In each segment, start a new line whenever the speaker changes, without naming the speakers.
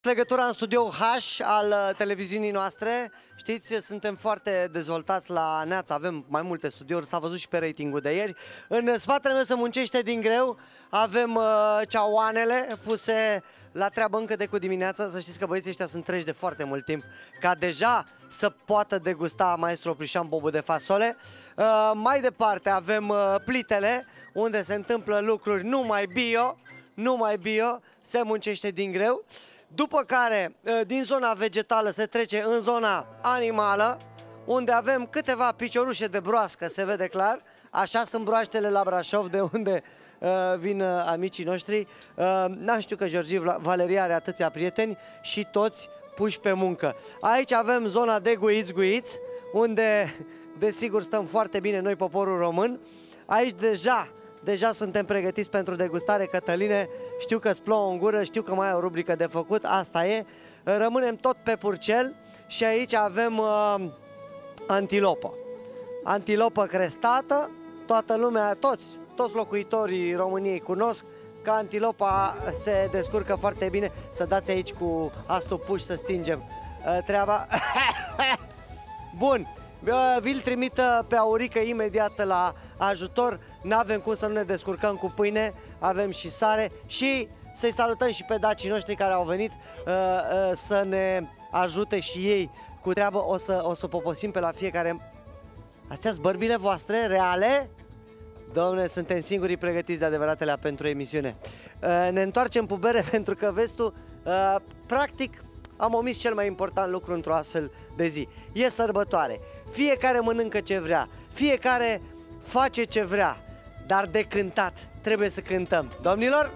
Legătura în studioul H al televiziunii noastre. Știți, suntem foarte dezvoltați la Neața, avem mai multe studiouri, s-a văzut și pe ratingul de ieri. În spatele meu se muncește din greu, avem ceauanele puse la treabă încă de cu dimineața. Să știți că băieții ăștia sunt treji de foarte mult timp ca deja să poată degusta maestru Oprișan bobu de fasole. Mai departe avem plitele, unde se întâmplă lucruri numai bio, se muncește din greu. După care, din zona vegetală se trece în zona animală, unde avem câteva piciorușe de broască, se vede clar. Așa sunt broaștele la Brașov, de unde vin amicii noștri. N-am știut că Georgiv Valeria are atâția prieteni și toți puși pe muncă. Aici avem zona de guiți, unde, desigur, stăm foarte bine noi, poporul român. Aici deja suntem pregătiți pentru degustare. Cătăline, știu că îți plouă în gură, știu că mai ai o rubrică de făcut, asta e. Rămânem tot pe purcel și aici avem antilopă. Antilopă crestată, toată lumea, toți locuitorii României cunosc că antilopa se descurcă foarte bine. Să dați aici cu astupuși să stingem treaba. Bun, vi-l trimită pe Aurică imediat la ajutor. N-avem cum să nu ne descurcăm cu pâine, avem și sare și să-i salutăm și pe dacii noștri care au venit să ne ajute și ei cu treabă. O să poposim pe la fiecare. Astea sunt bărbile voastre reale? Dom'le, suntem singurii pregătiți de adevăratele pentru emisiune. Ne întoarcem pe bere pentru că, vezi tu, practic am omis cel mai important lucru într-o astfel de zi. E sărbătoare, fiecare mănâncă ce vrea, fiecare face ce vrea, dar de cântat trebuie să cântăm. Domnilor!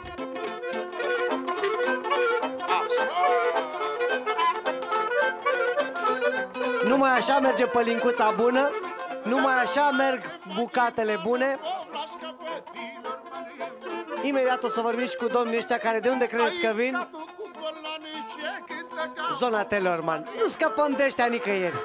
Numai așa merge pălincuța bună, numai așa merg bucatele bune. Imediat o să vorbim și cu domnii ăștia care de unde credeți că vin? Zona Telorman. Nu scăpăm de ăștia nicăieri.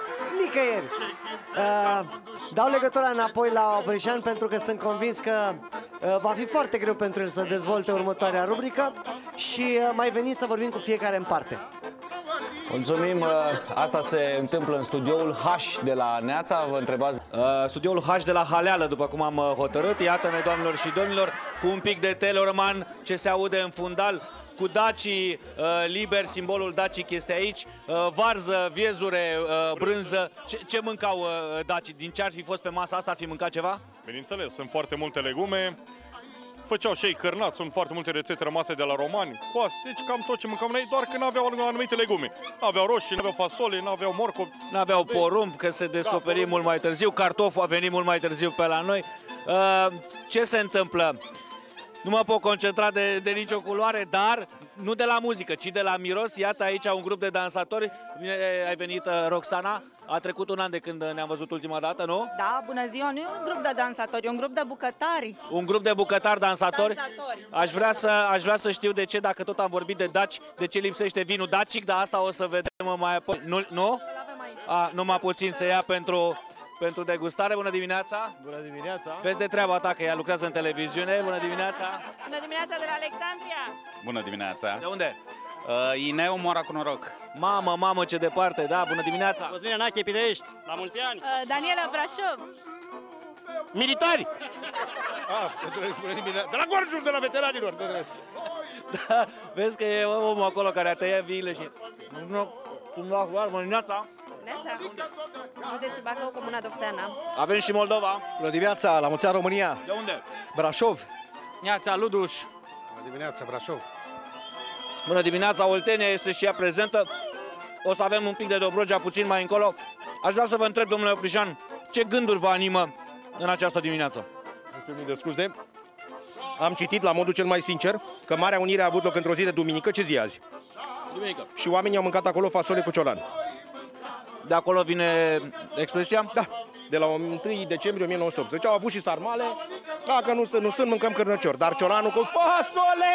Dau legătura înapoi la Oprișan pentru că sunt convins că va fi foarte greu pentru el să dezvolte următoarea rubrică și mai venim să vorbim cu fiecare în parte.
Mulțumim, asta se întâmplă în studioul H de la Neața, vă întrebați?
Studioul H de la Haleală, după cum am hotărât. Iată-ne, doamnelor și domnilor, cu un pic de Telorman ce se aude în fundal, cu dacii liberi, simbolul dacic este aici, varză, viezure, brânză. Ce mâncau dacii? Din ce ar fi fost pe masa asta, ar fi mâncat ceva?
Bineînțeles, sunt foarte multe legume. Făceau și ei cârnați, sunt foarte multe rețete rămase de la romani. Deci cam tot ce mâncam noi, doar că n-aveau anumite legume. N-aveau roșii, n-aveau fasole, n-aveau morcovi.
N-aveau porumb, că se descoperi mult mai târziu. Cartoful a venit mult mai târziu pe la noi. Ce se întâmplă? Nu mă pot concentra de nicio culoare, dar nu de la muzică, ci de la miros. Iată aici un grup de dansatori. Bine ai venit, Roxana. A trecut un an de când ne-am văzut ultima dată, nu?
Da, bună ziua, nu e un grup de dansatori, e un grup de bucătari.
Un grup de bucătari dansatori? Aș vrea să știu de ce, dacă tot am vorbit de daci, de ce lipsește vinul dacic, dar asta o să vedem mai apoi. Nu?
Îl avem aici.
Numai puțin se ia pentru degustare. Bună dimineața!
Bună dimineața!
Vezi de treaba ta că ea lucrează în televiziune. Bună dimineața!
Bună dimineața de la Alexandria!
Bună dimineața!
De unde?
Ineu, Mora cu noroc.
Mamă, ce departe, da, bună dimineața!
Cosmin Anache, Pidești, la mulți ani!
Daniela, Brașov!
Militari!
Bună dimineața! De la Gorjul, de la veteranilor!
Da, vezi că e omul acolo care a tăiat viile și... Bună dimineața!
Județul Bacău, Comuna Dofteana.
Avem și Moldova.
Bună dimineața, la mulți ani România!
De unde?
Brașov!
Neața, Luduș!
Bună dimineața, Brașov!
Bună dimineața, Oltenia este și ea prezentă. O să avem un pic de Dobrogea puțin mai încolo. Aș vrea să vă întreb, domnule Oprișan, ce gânduri vă animă în această dimineață?
Mulțumim de scuze. Am citit la modul cel mai sincer că Marea Unire a avut loc într-o zi de duminică. Ce zi e azi?
Duminică.
Și oamenii au mâncat acolo fasole cu ciolan.
De acolo vine expresia?
Da, de la 1 decembrie 1918. Au avut și sarmale. Dacă nu sunt, mâncăm cârnăciori. Dar ciolanul cu fasole!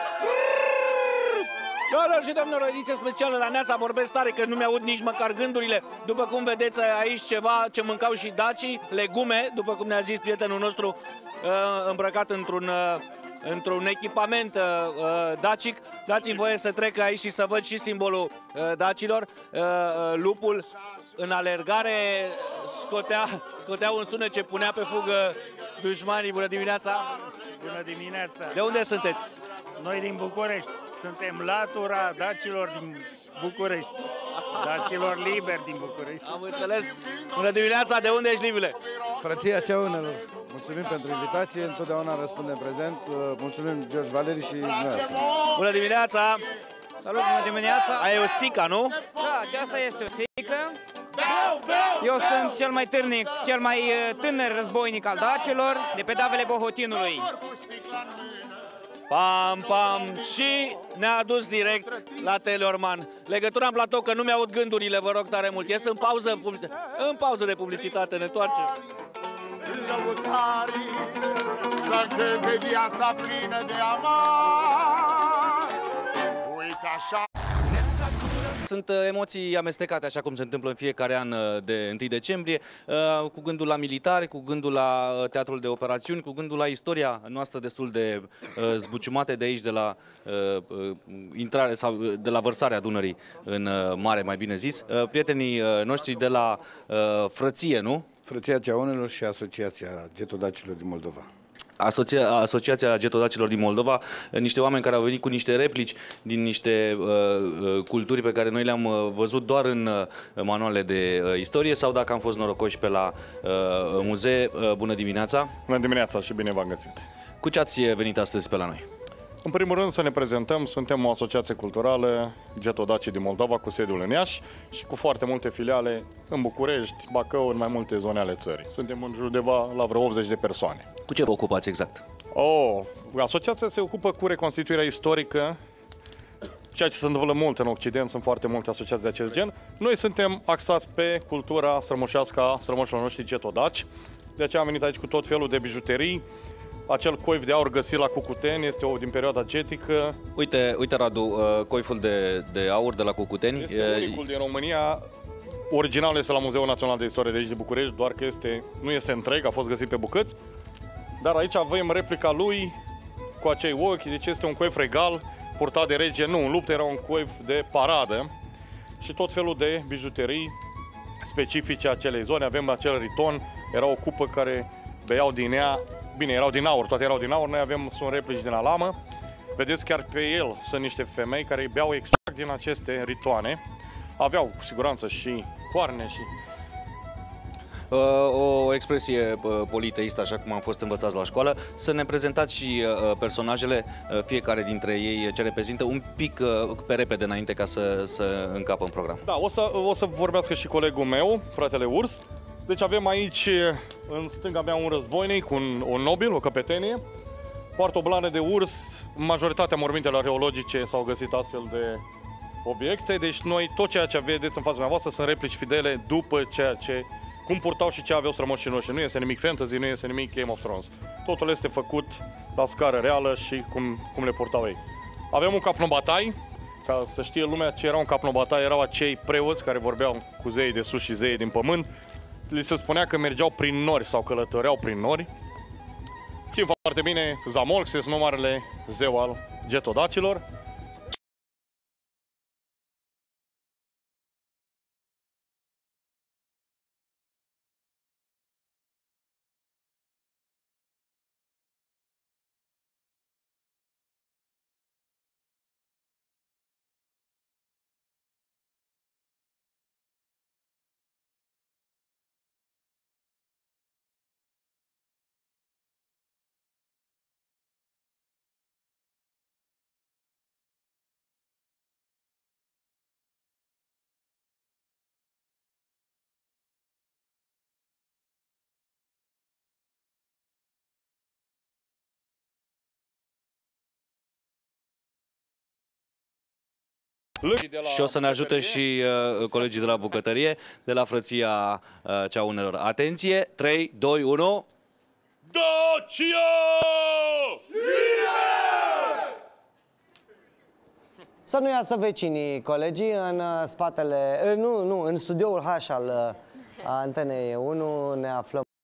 Doamnelor și domnilor, o ediție specială la Neața, vorbesc tare că nu mi-aud nici măcar gândurile. După cum vedeți aici ceva ce mâncau și dacii, legume, după cum ne-a zis prietenul nostru, îmbrăcat într-un într-un echipament dacic. Dați-mi voie să trec aici și să văd și simbolul dacilor. Lupul în alergare scotea un sunet ce punea pe fugă dușmanii. Bună dimineața!
Bună dimineața!
De unde sunteți?
Noi din București. Suntem latura dacilor din București. Dacilor liberi din București.
Am înțeles. Bună dimineața! De unde ești, Livile?
Frăția Ceaunelor. Mulțumim pentru invitație. Întotdeauna răspundem prezent. Mulțumim, George Valeri și noi.
Bună dimineața!
Salut, bună dimineața!
Aia e o sica, nu?
Da, aceasta este o sică. Eu sunt cel mai tânăr războinic al dacilor, de pe davele Bohotinului.
Pam, pam, și ne-a adus direct la Teleorman. Legătura în platou, că nu mi-aud gândurile, vă rog tare mult. Ies în pauză de publicitate, ne întoarcem.
Lăutarii să de viața plină de amar. Uite așa.
Sunt emoții amestecate, așa cum se întâmplă în fiecare an de 1 decembrie, cu gândul la militari, cu gândul la teatrul de operațiuni, cu gândul la istoria noastră destul de zbuciumate de aici, de la intrare sau de la vărsarea Dunării în mare, mai bine zis. Prietenii noștri de la Frăție, nu?
Frăția Ceaunelor și Asociația Getodacilor din Moldova.
Asociația Getodacilor din Moldova, niște oameni care au venit cu niște replici din niște culturi pe care noi le-am văzut doar în manuale de istorie sau dacă am fost norocoși pe la muzee. Bună dimineața!
Bună dimineața și bine v-am găsit!
Cu ce ați venit astăzi pe la noi?
În primul rând să ne prezentăm, suntem o asociație culturală Getodacii din Moldova cu sediul în Iași și cu foarte multe filiale în București, Bacău, în mai multe zone ale țării. Suntem în jur de la vreo 80 de persoane.
Cu ce vă ocupați exact?
Asociația se ocupă cu reconstituirea istorică, ceea ce se întâmplă mult în Occident, sunt foarte multe asociații de acest gen. Noi suntem axați pe cultura strămoșească a strămoșilor noștri getodaci, de aceea am venit aici cu tot felul de bijuterii. Acel coif de aur găsit la Cucuteni este din perioada getică.
Uite Radu, coiful de aur de la Cucuteni.
Este unicul din România. Originalul este la Muzeul Național de Istorie de aici de București, doar că nu este întreg, a fost găsit pe bucăți. Dar aici avem replica lui cu acei ochi, deci este un coif regal purtat de rege, nu în luptă, era un coif de paradă și tot felul de bijuterii specifice acelei zone. Avem acel riton, era o cupă care beau din ea. Bine, erau din aur, toate erau din aur, noi sunt replici din alamă. Vedeți, chiar pe el sunt niște femei care beau exact din aceste ritoane. Aveau cu siguranță și coarne și...
O expresie politeistă, așa cum am fost învățați la școală. Să ne prezentați și personajele, fiecare dintre ei ce reprezintă, un pic pe repede înainte ca să încapă în program.
Da, o să vorbească și colegul meu, fratele Urs. Deci avem aici, în stânga mea, un războinic, un nobil, o căpetenie. Poartă o blană de urs. Majoritatea mormintelor arheologice s-au găsit astfel de obiecte. Deci noi, tot ceea ce vedeți în fața dumneavoastră sunt replici fidele după cum purtau și ce aveau strămoșii noștri. Nu este nimic fantasy, nu este nimic Game of Thrones. Totul este făcut la scară reală și cum le purtau ei. Avem un capnobatai. Ca să știe lumea ce era un capnobatai, erau acei preoți care vorbeau cu zeii de sus și zeii din pământ. Li se spunea că mergeau prin nori sau călătoreau prin nori. Știm foarte bine, Zamolx este marele zeu al getodacilor.
Și o să ne ajute și colegii de la bucătărie, de la Frăția Ceaunelor. Atenție, 3, 2, 1...
Dacia!
Să nu iasă vecinii, colegii, în spatele... în studioul H al Antenei 1 ne aflăm